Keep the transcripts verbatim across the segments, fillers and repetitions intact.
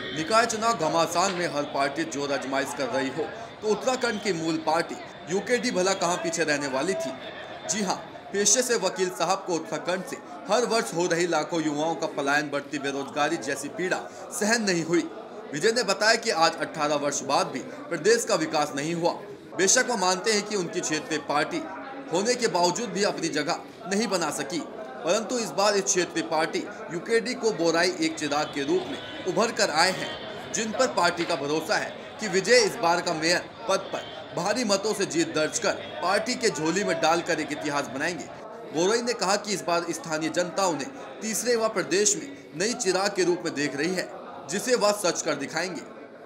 निकाय चुनाव घमासान में हर पार्टी जोर आजमाइश कर रही हो तो उत्तराखंड की मूल पार्टी यूकेडी भला कहां पीछे रहने वाली थी। जी हां, पेशे से वकील साहब को उत्तराखंड से हर वर्ष हो रही लाखों युवाओं का पलायन, बढ़ती बेरोजगारी जैसी पीड़ा सहन नहीं हुई। विजय ने बताया कि आज अठारह वर्ष बाद भी प्रदेश का विकास नहीं हुआ। बेशक वो मानते हैं कि उनकी क्षेत्रीय पार्टी होने के बावजूद भी अपनी जगह नहीं बना सकी, परंतु इस बार इस क्षेत्रीय पार्टी यूकेडी को बोराई एक चिराग के रूप में उभर कर आए हैं, जिन पर पार्टी का भरोसा है कि विजय इस बार का मेयर पद पर भारी मतों से जीत दर्ज कर पार्टी के झोली में डालकर एक इतिहास बनाएंगे। बोराई ने कहा कि इस बार स्थानीय जनता उन्हें तीसरे व प्रदेश में नई चिराग के रूप में देख रही है, जिसे वह सच कर दिखाएंगे।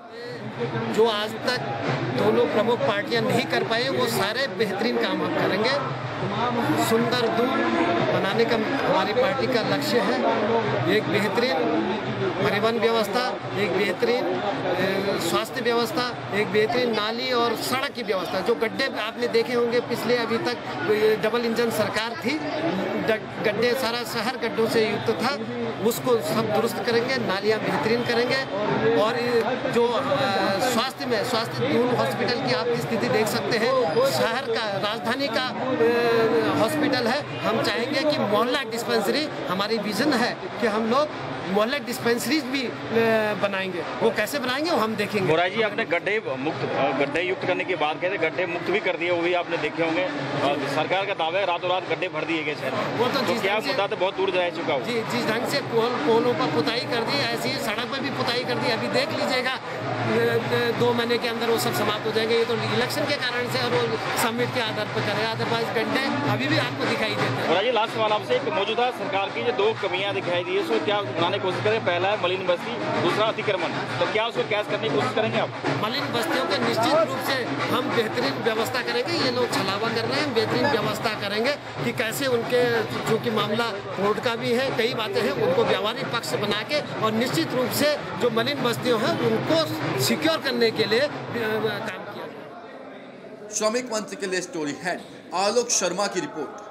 जो आज तक दोनों प्रमुख पार्टियां नहीं कर पाए वो सारे बेहतरीन काम हम करेंगे। सुंदर दूर बनाने का हमारी पार्टी का लक्ष्य है। एक बेहतरीन परिवहन व्यवस्था, एक बेहतरीन स्वास्थ्य व्यवस्था, एक बेहतरीन नाली और सड़क की व्यवस्था। जो गड्ढे आपने देखे होंगे पिछले अभी तक डबल इंजन सरकार थी, गड्ढे सारा शहर गड्ढों से युक्त था, उसको सब दुरुस्त करेंगे, नालियाँ बेहतरीन करेंगे। और जो स्वास्थ्य में स्वास्थ्य दून हॉस्पिटल की आप स्थिति देख सकते हैं, शहर का राजधानी का हॉस्पिटल है। हम चाहेंगे कि मोहल्ला डिस्पेंसरी, हमारी विजन है कि हम लोग मोहल्ला डिस्पेंसरीज भी बनाएंगे। वो कैसे बनाएंगे वो हम देखेंगे। बोराई जी, आपने गड्ढे मुक्त गड्ढे युक्त करने की बात कहते, गड्ढे मुक्त भी कर दिए, वो भी आपने देखे होंगे। सरकार का दावा है रातों रात गड्ढे भर दिए गए शहर में। वो तो, तो क्या मुद्दा तो बहुत दूर रह चुका हो। जी, जिस ढंग से पोलों पर पुताई कर दी, ऐसी ही सड़क पर भी पुताई कर दी। अभी देख लीजिएगा, दो महीने के अंदर वो सब समाप्त हो जाएंगे। ये तो इलेक्शन के कारण से और वो समिट के आधार पर करें। अदरवाइज गड्ढे अभी भी आपको दिखाई देते हैं। बोराई जी, लास्ट सवाल आपसे, एक मौजूदा सरकार की जो दो कमियां दिखाई दी है, उसको क्या बनाने की कोशिश करें? पहला है मलिन बस्ती, दूसरा अतिक्रमण, तो क्या उसको कैश करने की कोशिश करेंगे आप? मलिन बस्तियों के निश्चित रूप से हम बेहतरीन व्यवस्था करेंगे। ये लोग छलावा कर रहे हैं, बेहतरीन व्यवस्था करेंगे कि कैसे उनके, चूँकि मामला कोर्ट का भी है, कई बातें हैं, उनको व्यावहारिक पक्ष बना के और निश्चित रूप से जो मलिन बस्तियों हैं उनको सिक्योर करने के लिए काम किया। श्रमिक मंच के लिए स्टोरी हेड आलोक शर्मा की रिपोर्ट।